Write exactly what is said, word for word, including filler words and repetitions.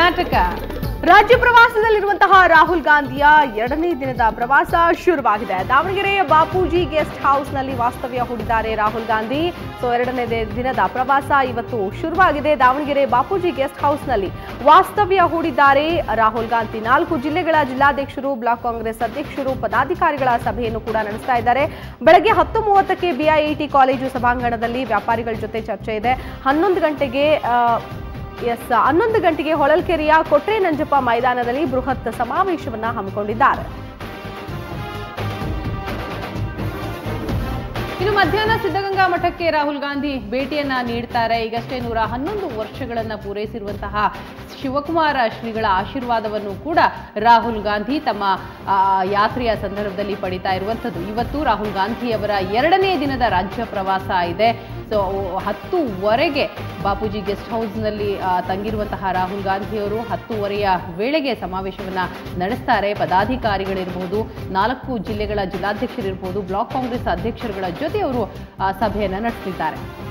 ಕರ್ನಾಟಕ ರಾಜ್ಯ ಪ್ರವಾಸದಲ್ಲಿರುವಂತಹ ರಾಹುಲ್ ಗಾಂಧಿಯ ಎರಡನೇ ದಿನದ ಪ್ರವಾಸ ಶುರುವಾಗಿದೆ. ದಾವಣಗೆರೆಯ ಬಾಪೂಜಿ ಗೆಸ್ಟ್ ಹೌಸ್ ನಲ್ಲಿ ವಾಸ್ತವ್ಯ ಹೂಡಿದ್ದಾರೆ ರಾಹುಲ್ ಗಾಂಧಿ. ಸೊ ಎರಡನೇ ದಿನದ ಪ್ರವಾಸ ಇವತ್ತು ಶುರುವಾಗಿದೆ. ದಾವಣಗೆರೆ ಬಾಪೂಜಿ ಗೆಸ್ಟ್ ಹೌಸ್ ನಲ್ಲಿ ವಾಸ್ತವ್ಯ ಹೂಡಿದ್ದಾರೆ ರಾಹುಲ್ ಗಾಂಧಿ. ನಾಲ್ಕು ಜಿಲ್ಲೆಗಳ ಜಿಲ್ಲಾಧ್ಯಕ್ಷರು, ಬ್ಲಾಕ್ ಕಾಂಗ್ರೆಸ್ ಅಧ್ಯಕ್ಷರು, ಪದಾಧಿಕಾರಿಗಳ ಸಭೆಯನ್ನು ಕೂಡ ನಡೆಸ್ತಾ ಇದ್ದಾರೆ. ಬೆಳಗ್ಗೆ ಹತ್ತು ಮೂವತ್ತಕ್ಕೆ ಬಿಐಇಟಿ ಕಾಲೇಜು ಸಭಾಂಗಣದಲ್ಲಿ ವ್ಯಾಪಾರಿಗಳ ಜೊತೆ ಚರ್ಚೆ ಇದೆ. ಹನ್ನೊಂದು ಗಂಟೆಗೆ ಎಸ್ ಹನ್ನೊಂದು ಗಂಟೆಗೆ ಹೊಳಲ್ಕೆರೆಯ ಕೊಟ್ರೆ ನಂಜಪ್ಪ ಮೈದಾನದಲ್ಲಿ ಬೃಹತ್ ಸಮಾವೇಶವನ್ನ ಹಮ್ಮಿಕೊಂಡಿದ್ದಾರೆ. ಇನ್ನು ಮಧ್ಯಾಹ್ನ ಸಿದ್ಧಗಂಗಾ ಮಠಕ್ಕೆ ರಾಹುಲ್ ಗಾಂಧಿ ಭೇಟಿಯನ್ನ ನೀಡ್ತಾರೆ. ಈಗಷ್ಟೇ ನೂರ ಹನ್ನೊಂದು ವರ್ಷಗಳನ್ನ ಪೂರೈಸಿರುವಂತಹ ಶಿವಕುಮಾರ ಶ್ರೀಗಳ ಆಶೀರ್ವಾದವನ್ನು ಕೂಡ ರಾಹುಲ್ ಗಾಂಧಿ ತಮ್ಮ ಯಾತ್ರೆಯ ಸಂದರ್ಭದಲ್ಲಿ ಪಡಿತಾ ಇರುವಂಥದ್ದು. ಇವತ್ತು ರಾಹುಲ್ ಗಾಂಧಿ ಅವರ ಎರಡನೇ ದಿನದ ರಾಜ್ಯ ಪ್ರವಾಸ ಇದೆ. ಸೊ ಹತ್ತುವರೆಗೆ ಬಾಪೂಜಿ ಗೆಸ್ಟ್ ಹೌಸ್ನಲ್ಲಿ ತಂಗಿರುವಂತಹ ರಾಹುಲ್ ಗಾಂಧಿಯವರು ಹತ್ತುವರೆಯ ವೇಳೆಗೆ ಸಮಾವೇಶವನ್ನ ನಡೆಸ್ತಾರೆ. ಪದಾಧಿಕಾರಿಗಳಿರಬಹುದು, ನಾಲ್ಕು ಜಿಲ್ಲೆಗಳ ಜಿಲ್ಲಾಧ್ಯಕ್ಷರಿರಬಹುದು, ಬ್ಲಾಕ್ ಕಾಂಗ್ರೆಸ್ ಅಧ್ಯಕ್ಷರುಗಳ ಜೊತೆ ಅವರು ಸಭೆಯನ್ನ ನಡೆಸಲಿದ್ದಾರೆ.